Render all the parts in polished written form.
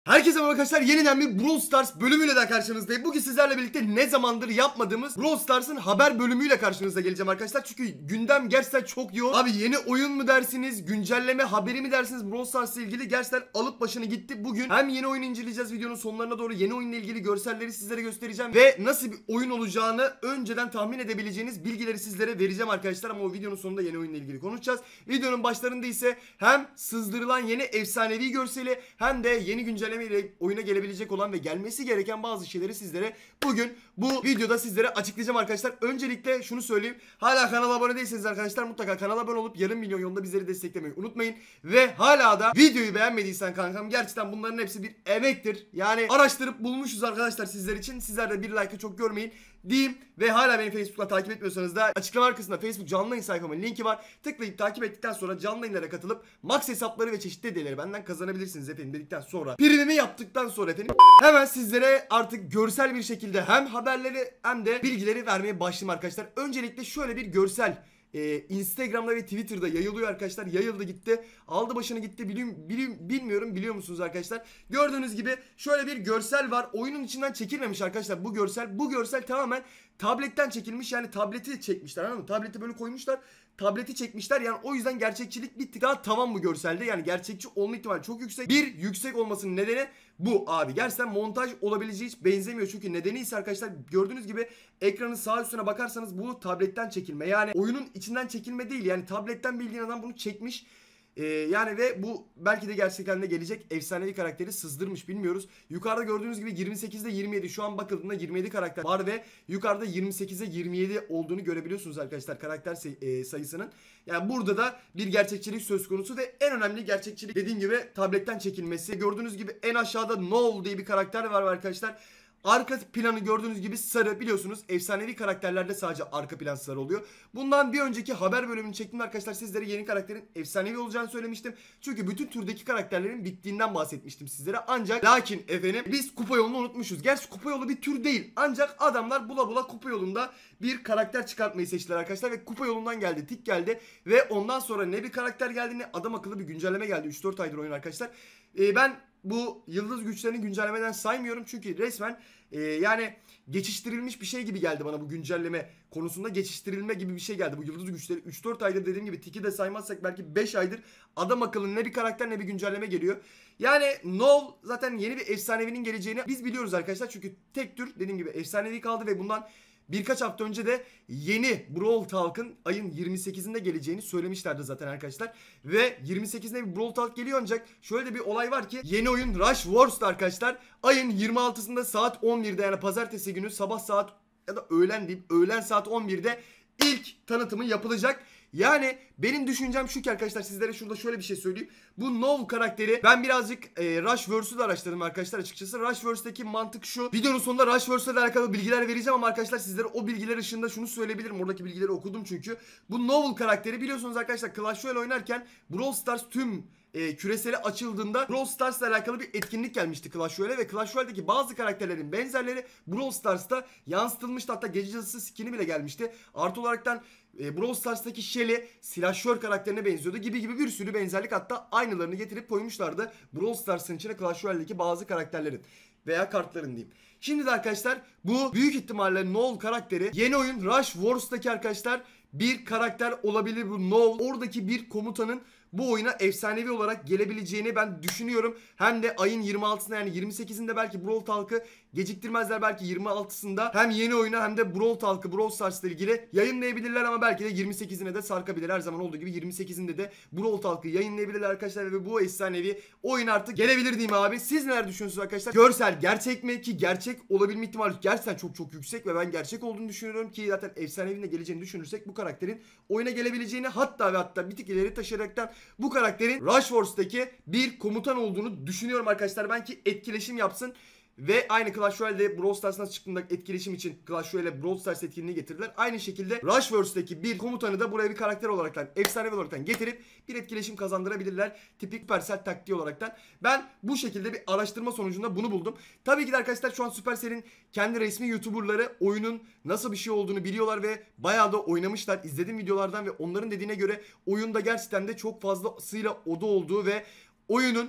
Herkese merhaba arkadaşlar, yeniden bir Brawl Stars bölümüyle de karşınızdayım. Bugün sizlerle birlikte ne zamandır yapmadığımız Brawl Stars'ın haber bölümüyle karşınıza geleceğim arkadaşlar. Çünkü gündem gerçekten çok yoğun. Abi yeni oyun mu dersiniz, güncelleme haberi mi dersiniz, Brawl Stars'la ilgili gerçekten alıp başını gitti. Bugün hem yeni oyun inceleyeceğiz, videonun sonlarına doğru yeni oyunla ilgili görselleri sizlere göstereceğim. Ve nasıl bir oyun olacağını önceden tahmin edebileceğiniz bilgileri sizlere vereceğim arkadaşlar. Ama o videonun sonunda yeni oyunla ilgili konuşacağız. Videonun başlarında ise hem sızdırılan yeni efsanevi görseli hem de yeni güncelleme ile oyuna gelebilecek olan ve gelmesi gereken bazı şeyleri sizlere bugün bu videoda sizlere açıklayacağım arkadaşlar. Öncelikle şunu söyleyeyim. Hala kanala abone değilseniz arkadaşlar mutlaka kanala abone olup yarım milyon yolunda bizleri desteklemeyi unutmayın. Ve hala da videoyu beğenmediysen kankam, gerçekten bunların hepsi bir emektir. Yani araştırıp bulmuşuz arkadaşlar sizler için. Sizler de bir like'ı çok görmeyin diyeyim. Ve hala beni Facebook'ta takip etmiyorsanız da açıklama arkasında Facebook canlı yayın sayfamın linki var. Tıklayıp takip ettikten sonra canlı yayınlara katılıp max hesapları ve çeşitli hediyeleri benden kazanabilirsiniz efendim dedikten sonra, primimi yaptıktan sonra efendim hemen sizlere artık görsel bir şekilde hem haberleri hem de bilgileri vermeye başlayayım arkadaşlar. Öncelikle şöyle bir görsel Instagram'da ve Twitter'da yayılıyor arkadaşlar. Yayıldı gitti. Aldı başını gitti. Bilmiyorum biliyor musunuz arkadaşlar? Gördüğünüz gibi şöyle bir görsel var. Oyunun içinden çekilmemiş arkadaşlar bu görsel. Bu görsel tamamen tabletten çekilmiş. Yani tableti çekmişler, anladın mı? Tableti böyle koymuşlar. Tableti çekmişler. Yani o yüzden gerçekçilik bir tık daha tavan bu görselde. Yani gerçekçi olma ihtimali çok yüksek. Bir yüksek olmasının nedeni bu abi. Gerçekten montaj olabileceği hiç benzemiyor. Çünkü nedeni ise arkadaşlar gördüğünüz gibi ekranın sağ üstüne bakarsanız bu tabletten çekilme. Yani oyunun içinden çekilme değil. Yani tabletten bildiğin adam bunu çekmiş. Yani ve bu belki de gerçekten de gelecek efsanevi karakteri sızdırmış, bilmiyoruz. Yukarıda gördüğünüz gibi 28'de 27, şu an bakıldığında 27 karakter var ve yukarıda 28'de 27 olduğunu görebiliyorsunuz arkadaşlar karakter sayısının. Yani burada da bir gerçekçilik söz konusu ve en önemli gerçekçilik dediğim gibi tabletten çekilmesi. Gördüğünüz gibi en aşağıda Nov diye bir karakter var arkadaşlar. Arka planı gördüğünüz gibi sarı, biliyorsunuz efsanevi karakterlerde sadece arka plan sarı oluyor. Bundan bir önceki haber bölümünü çektim arkadaşlar, sizlere yeni karakterin efsanevi olacağını söylemiştim. Çünkü bütün türdeki karakterlerin bittiğinden bahsetmiştim sizlere. Ancak lakin efendim biz kupa yolunu unutmuşuz. Gerçi kupa yolu bir tür değil. Ancak adamlar bula bula kupa yolunda bir karakter çıkartmayı seçtiler arkadaşlar. Ve kupa yolundan geldi, tik geldi. Ve ondan sonra ne bir karakter geldi ne adam akıllı bir güncelleme geldi. 3-4 aydır oyun arkadaşlar. Ben bu yıldız güçlerini güncellemeden saymıyorum. Çünkü resmen yani geçiştirilmiş bir şey gibi geldi bana bu güncelleme konusunda. Geçiştirilme gibi bir şey geldi. Bu yıldız güçleri 3-4 aydır, dediğim gibi tiki de saymazsak belki 5 aydır adam akıllı ne bir karakter ne bir güncelleme geliyor. Yani Nov zaten yeni bir efsanevinin geleceğini biz biliyoruz arkadaşlar. Çünkü tek tür dediğim gibi efsanevi kaldı ve bundan birkaç hafta önce de yeni Brawl Talk'ın ayın 28'inde geleceğini söylemişlerdi zaten arkadaşlar. Ve 28'inde bir Brawl Talk geliyor, ancak şöyle de bir olay var ki yeni oyun Rush Wars'ta arkadaşlar ayın 26'sında saat 11'de, yani pazartesi günü sabah saat ya da öğlen diyeyim, öğlen saat 11'de ilk tanıtımı yapılacak. Yani benim düşüncem şu ki arkadaşlar, sizlere şurada şöyle bir şey söyleyeyim. Bu Nov karakteri ben birazcık Rushverse'ü de araştırdım arkadaşlar açıkçası. Rushverse'deki mantık şu. Videonun sonunda Rushverse ile alakalı bilgiler vereceğim ama arkadaşlar sizlere o bilgiler ışığında şunu söyleyebilirim. Oradaki bilgileri okudum çünkü. Bu Novel karakteri biliyorsunuz arkadaşlar, Clash Royale oynarken Brawl Stars tüm küreseli açıldığında Brawl Stars ile alakalı bir etkinlik gelmişti Clash Royale'e ve Clash Royale'deki bazı karakterlerin benzerleri Brawl Stars'ta yansıtılmıştı. Hatta gece cadısı skin'i bile gelmişti. Artı olaraktan Brawl Stars'taki Shelly silahşör karakterine benziyordu gibi bir sürü benzerlik, hatta aynılarını getirip koymuşlardı Brawl Stars'ın içine Clash Royale'deki bazı karakterlerin veya kartların diyeyim. Şimdi de arkadaşlar bu büyük ihtimalle Nov karakteri yeni oyun Rush Wars'taki arkadaşlar bir karakter olabilir. Bu Nov oradaki bir komutanın bu oyuna efsanevi olarak gelebileceğini ben düşünüyorum. Hem de ayın 26'sında, yani 28'inde belki Brawl Talk'ı geciktirmezler, belki 26'sında hem yeni oyuna hem de Brawl Talk'ı Brawl Stars'la ilgili yayınlayabilirler ama belki de 28'ine de sarkabilir. Her zaman olduğu gibi 28'inde de Brawl Talk'ı yayınlayabilirler arkadaşlar ve bu efsanevi oyun artık gelebilir diyeyim abi. Siz neler düşünüyorsunuz arkadaşlar? Görsel gerçek mi? Ki gerçek olabilme ihtimali gerçekten çok yüksek ve ben gerçek olduğunu düşünüyorum ki zaten efsanevinin de geleceğini düşünürsek bu karakterin oyuna gelebileceğini, hatta ve hatta bir tık ileri taşıyaraktan bu karakterin Rush Wars'taki bir komutan olduğunu düşünüyorum arkadaşlar. Ben ki etkileşim yapsın. Ve aynı Clash Royale'de Brawl Stars'tan çıktığında etkileşim için Clash Royale'e Brawl Stars etkinliğini getirdiler. Aynı şekilde Rushverse'deki bir komutanı da buraya bir karakter olaraktan, efsanevi olaraktan getirip bir etkileşim kazandırabilirler. Tipik Supercell taktiği olaraktan. Ben bu şekilde bir araştırma sonucunda bunu buldum. Tabii ki de arkadaşlar şu an Supercell'in kendi resmi YouTuber'ları oyunun nasıl bir şey olduğunu biliyorlar ve bayağı da oynamışlar. İzlediğim videolardan ve onların dediğine göre oyunda gerçekten de çok fazlasıyla oda olduğu ve oyunun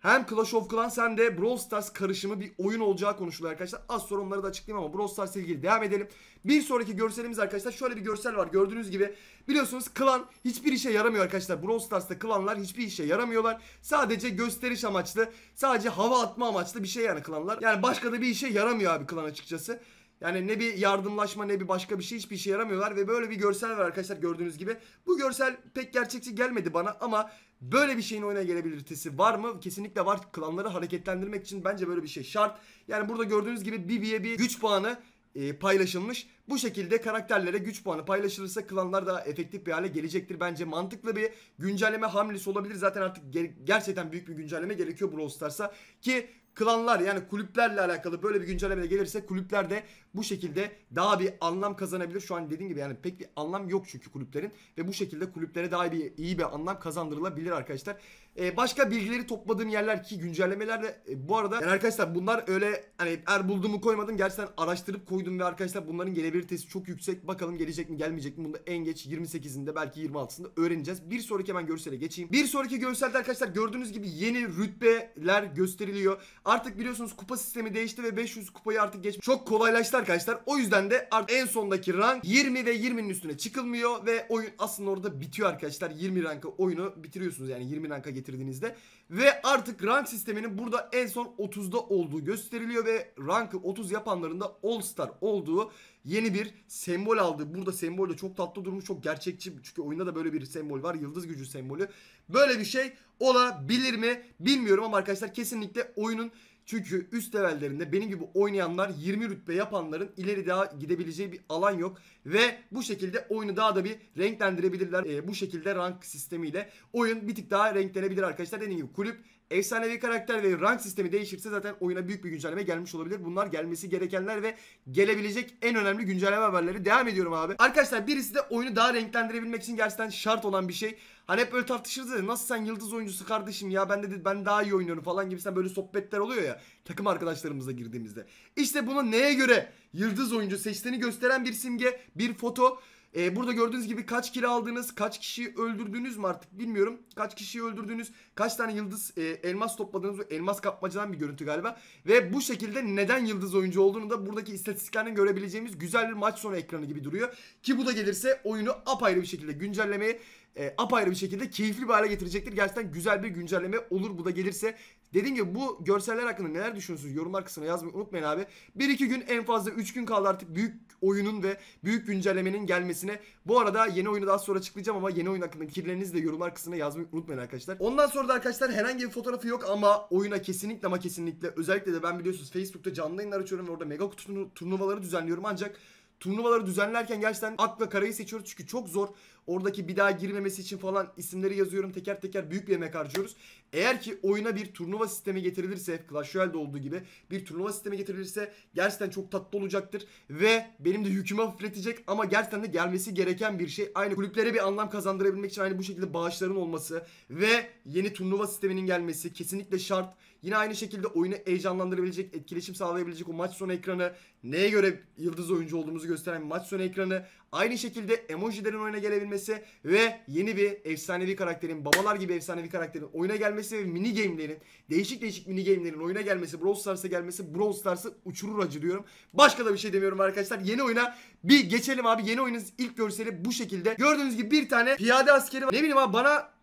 hem Clash of Clans hem de Brawl Stars karışımı bir oyun olacağı konuşuluyor arkadaşlar. Az sonra onları da açıklayayım ama Brawl Stars ile ilgili devam edelim. Bir sonraki görselimiz arkadaşlar şöyle bir görsel var. Gördüğünüz gibi biliyorsunuz klan hiçbir işe yaramıyor arkadaşlar. Brawl Stars'ta klanlar hiçbir işe yaramıyorlar. Sadece gösteriş amaçlı, sadece hava atma amaçlı bir şey yani klanlar. Yani başka da bir işe yaramıyor abi klan açıkçası. Yani ne bir yardımlaşma ne bir başka bir şey, hiçbir işe yaramıyorlar ve böyle bir görsel var arkadaşlar gördüğünüz gibi. Bu görsel pek gerçekçi gelmedi bana ama böyle bir şeyin oyuna gelebilirtesi var mı? Kesinlikle var. Klanları hareketlendirmek için bence böyle bir şey şart. Yani burada gördüğünüz gibi Bibi'ye bir güç puanı paylaşılmış. Bu şekilde karakterlere güç puanı paylaşılırsa klanlar daha efektif bir hale gelecektir. Bence mantıklı bir güncelleme hamlesi olabilir. Zaten artık gerçekten büyük bir güncelleme gerekiyor Brawl Stars'a ki klanlar yani kulüplerle alakalı böyle bir güncelleme de gelirse kulüpler de bu şekilde daha bir anlam kazanabilir. Şu an dediğim gibi yani pek bir anlam yok çünkü kulüplerin ve bu şekilde kulüplere daha iyi bir anlam kazandırılabilir arkadaşlar. Başka bilgileri topladığım yerler ki güncellemelerle bu arada yani arkadaşlar bunlar öyle hani bulduğumu koymadım, gerçekten araştırıp koydum ve arkadaşlar bunların gelebilirtesi çok yüksek. Bakalım gelecek mi gelmeyecek mi, bunu da en geç 28'inde belki 26'sında öğreneceğiz. Bir sonraki hemen görsele geçeyim. Bir sonraki görselde arkadaşlar gördüğünüz gibi yeni rütbeler gösteriliyor. Artık biliyorsunuz kupa sistemi değişti ve 500 kupayı artık geçmek çok kolaylaştı arkadaşlar. O yüzden de artık en sondaki rank 20 ve 20'nin üstüne çıkılmıyor ve oyun aslında orada bitiyor arkadaşlar. 20 ranka oyunu bitiriyorsunuz yani 20 ranka getirdiğinizde. Ve artık rank sisteminin burada en son 30'da olduğu gösteriliyor ve rankı 30 yapanların da All Star olduğu yeni bir sembol aldı. Burada sembol de çok tatlı durmuş, çok gerçekçi. Çünkü oyunda da böyle bir sembol var. Yıldız gücü sembolü. Böyle bir şey olabilir mi bilmiyorum ama arkadaşlar kesinlikle oyunun, çünkü üst levellerinde benim gibi oynayanlar 20 rütbe yapanların ileri daha gidebileceği bir alan yok. Ve bu şekilde oyunu daha da bir renklendirebilirler. Bu şekilde rank sistemiyle oyun bir tık daha renklenebilir arkadaşlar. Dediğim gibi kulüp, efsanevi karakter ve rank sistemi değişirse zaten oyuna büyük bir güncelleme gelmiş olabilir. Bunlar gelmesi gerekenler ve gelebilecek en önemli güncelleme haberleri. Devam ediyorum abi. Arkadaşlar birisi de oyunu daha renklendirebilmek için gerçekten şart olan bir şey. Hani hep böyle tartışırız ya, nasıl sen yıldız oyuncusu kardeşim ya, ben daha iyi oynuyorum falan gibisinden böyle sohbetler oluyor ya takım arkadaşlarımızla girdiğimizde. İşte bunu neye göre yıldız oyuncu seçtiğini gösteren bir simge, bir foto. Burada gördüğünüz gibi kaç kill aldınız, kaç kişiyi öldürdünüz mü artık bilmiyorum. Kaç kişiyi öldürdünüz, kaç tane yıldız elmas topladınız, elmas kapmacadan bir görüntü galiba. Ve bu şekilde neden yıldız oyuncu olduğunu da buradaki istatistiklerden görebileceğimiz güzel bir maç sonu ekranı gibi duruyor. Ki bu da gelirse oyunu apayrı bir şekilde güncellemeyi apayrı bir şekilde keyifli bir hale getirecektir. Gerçekten güzel bir güncelleme olur bu da gelirse. Dediğim gibi bu görseller hakkında neler düşünüyorsunuz yorumlar kısmına yazmayı unutmayın abi. 1-2 gün en fazla 3 gün kaldı artık büyük oyunun ve büyük güncellemenin gelmesine. Bu arada yeni oyunu daha sonra açıklayacağım ama yeni oyun hakkında fikirlerinizi de yorumlar kısmına yazmayı unutmayın arkadaşlar. Ondan sonra da arkadaşlar herhangi bir fotoğrafı yok ama oyuna kesinlikle ama kesinlikle, özellikle de ben biliyorsunuz Facebook'ta canlı yayınlar açıyorum ve orada mega kutu turnuvaları düzenliyorum ancak turnuvaları düzenlerken gerçekten akla karayı seçiyoruz çünkü çok zor. Oradaki bir daha girmemesi için falan isimleri yazıyorum. Teker teker büyük bir emek harcıyoruz. Eğer ki oyuna bir turnuva sistemi getirilirse, Clash Royale'de olduğu gibi bir turnuva sistemi getirilirse gerçekten çok tatlı olacaktır. Ve benim de yükümü hafifletecek ama gerçekten de gelmesi gereken bir şey. Aynı kulüplere bir anlam kazandırabilmek için aynı bu şekilde bağışların olması ve yeni turnuva sisteminin gelmesi kesinlikle şart. Yine aynı şekilde oyunu heyecanlandırabilecek, etkileşim sağlayabilecek o maç sonu ekranı, neye göre yıldız oyuncu olduğumuzu gösteren bir maç sonu ekranı, aynı şekilde emojilerin oyuna gelebilmesi ve yeni bir efsanevi karakterin, babalar gibi efsanevi karakterin oyuna gelmesi ve mini game'lerin, değişik mini game'lerin oyuna gelmesi, Brawl Stars'a gelmesi, Brawl Stars'ı uçurur acı diyorum. Başka da bir şey demiyorum arkadaşlar. Yeni oyuna bir geçelim abi. Yeni oyunun ilk görseli bu şekilde. Gördüğünüz gibi bir tane piyade askeri var. Ne bileyim abi, bana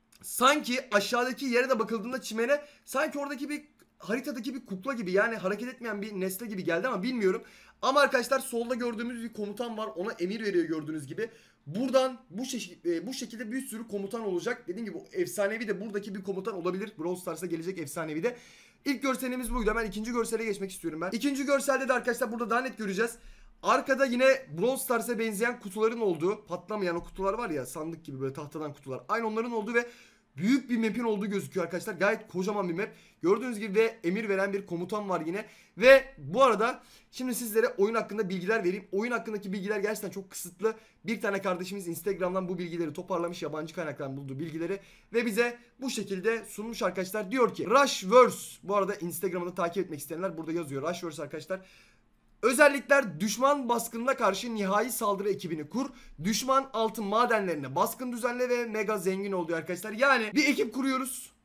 sanki aşağıdaki yere de bakıldığında çimene sanki oradaki bir haritadaki bir kukla gibi, yani hareket etmeyen bir nesne gibi geldi ama bilmiyorum. Ama arkadaşlar solda gördüğümüz bir komutan var, ona emir veriyor gördüğünüz gibi. Buradan bu şekilde bir sürü komutan olacak. Dediğim gibi efsanevi de buradaki bir komutan olabilir. Brawl Stars'a gelecek efsanevi de. İlk görselimiz buydu. Hemen ikinci görsele geçmek istiyorum ben. İkinci görselde de arkadaşlar burada daha net göreceğiz. Arkada yine Brawl Stars'a benzeyen kutuların olduğu, patlamayan o kutular var ya, sandık gibi böyle tahtadan kutular. Aynı onların olduğu ve büyük bir map'in olduğu gözüküyor arkadaşlar. Gayet kocaman bir map. Gördüğünüz gibi ve emir veren bir komutan var yine. Ve bu arada şimdi sizlere oyun hakkında bilgiler vereyim. Oyun hakkındaki bilgiler gerçekten çok kısıtlı. Bir tane kardeşimiz Instagram'dan bu bilgileri toparlamış. Yabancı kaynaklardan bulduğu bilgileri. Ve bize bu şekilde sunmuş arkadaşlar. Diyor ki Rushverse. Bu arada Instagram'da takip etmek isteyenler burada yazıyor. Rushverse arkadaşlar. Özellikler: düşman baskınına karşı nihai saldırı ekibini kur. Düşman altın madenlerine baskın düzenle ve mega zengin oluyor arkadaşlar. Yani bir ekip kuruyoruz.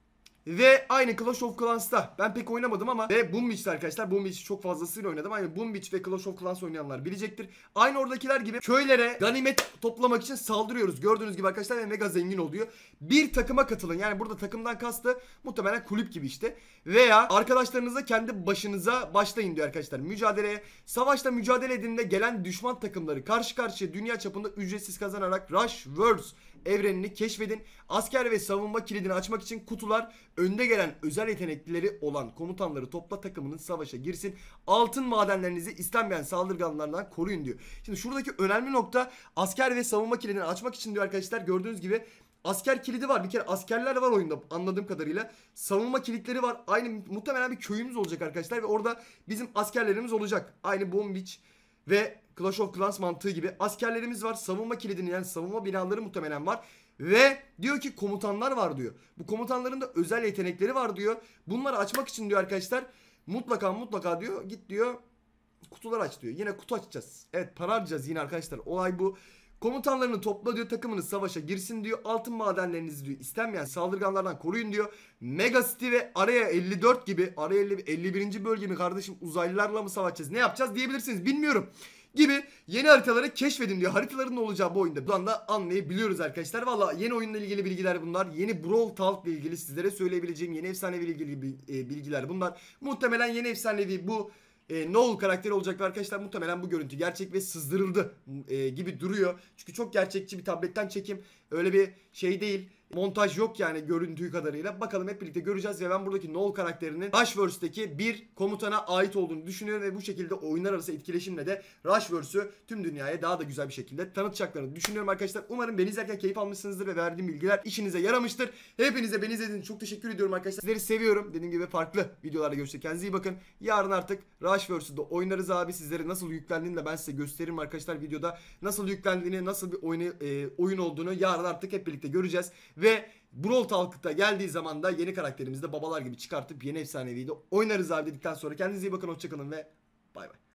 Ve aynı Clash of Clans'ta ben pek oynamadım ama ve Boom Beach'te arkadaşlar, Boom Beach'i çok fazlasıyla oynadım. Aynı Boom Beach ve Clash of Clans oynayanlar bilecektir. Aynı oradakiler gibi köylere ganimet toplamak için saldırıyoruz. Gördüğünüz gibi arkadaşlar ve mega zengin oluyor. Bir takıma katılın. Yani burada takımdan kastı muhtemelen kulüp gibi işte. Veya arkadaşlarınızla kendi başınıza başlayın diyor arkadaşlar. Mücadeleye, savaşta mücadele edin de gelen düşman takımları karşı karşıya dünya çapında ücretsiz kazanarak Rush Worlds evrenini keşfedin. Asker ve savunma kilidini açmak için kutular, önde gelen özel yeteneklileri olan komutanları topla, takımının savaşa girsin. Altın madenlerinizi istenmeyen saldırganlardan koruyun diyor. Şimdi şuradaki önemli nokta, asker ve savunma kilidini açmak için diyor arkadaşlar. Gördüğünüz gibi asker kilidi var. Bir kere askerler var oyunda anladığım kadarıyla. Savunma kilitleri var. Aynı muhtemelen bir köyümüz olacak arkadaşlar ve orada bizim askerlerimiz olacak. Aynı Boom Beach ve Clash of Clans mantığı gibi askerlerimiz var. Savunma kilidini, yani savunma binaları muhtemelen var. Ve diyor ki komutanlar var diyor. Bu komutanların da özel yetenekleri var diyor. Bunları açmak için diyor arkadaşlar mutlaka diyor git diyor kutular aç diyor. Yine kutu açacağız. Evet, para harcayacağız yine arkadaşlar. Olay bu. Komutanlarını topla diyor, takımınız savaşa girsin diyor. Altın madenlerinizi diyor istenmeyen saldırganlardan koruyun diyor. Mega City ve Araya 54 gibi, Araya 51. bölge mi kardeşim, uzaylılarla mı savaşacağız, ne yapacağız diyebilirsiniz, bilmiyorum gibi yeni haritaları keşfedin diyor. Haritaların ne olacağı bu oyunda buradan da anlayabiliyoruz arkadaşlar. Valla yeni oyunla ilgili bilgiler bunlar. Yeni Brawl Talk ile ilgili sizlere söyleyebileceğim yeni efsanevi ile ilgili bilgiler bunlar. Muhtemelen yeni efsanevi bu Noel karakteri olacak arkadaşlar. Muhtemelen bu görüntü gerçek ve sızdırıldı gibi duruyor. Çünkü çok gerçekçi bir tabletten çekim. Öyle bir şey değil. Montaj yok yani görüntüyü kadarıyla. Bakalım, hep birlikte göreceğiz ve ben buradaki Noel karakterinin Rushverse'deki bir komutana ait olduğunu düşünüyorum ve bu şekilde oyunlar arası etkileşimle de Rushverse'ü tüm dünyaya daha da güzel bir şekilde tanıtacaklarını düşünüyorum arkadaşlar. Umarım beni izlerken keyif almışsınızdır ve verdiğim bilgiler işinize yaramıştır. Hepinize beni izlediğiniz için çok teşekkür ediyorum arkadaşlar. Sizleri seviyorum. Dediğim gibi farklı videolarda görüşürüz. Kendinize iyi bakın. Yarın artık Rushverse'ü de oynarız abi. Sizlere nasıl yüklendiğini de ben size gösteririm arkadaşlar videoda. Nasıl yüklendiğini, nasıl bir oyun olduğunu yarın artık hep birlikte göreceğiz. Ve Brawl Talk'ta geldiği zaman da yeni karakterimizi de babalar gibi çıkartıp yeni efsaneviyi de oynarız abi dedikten sonra kendinize iyi bakın, hoşçakalın ve bay bay.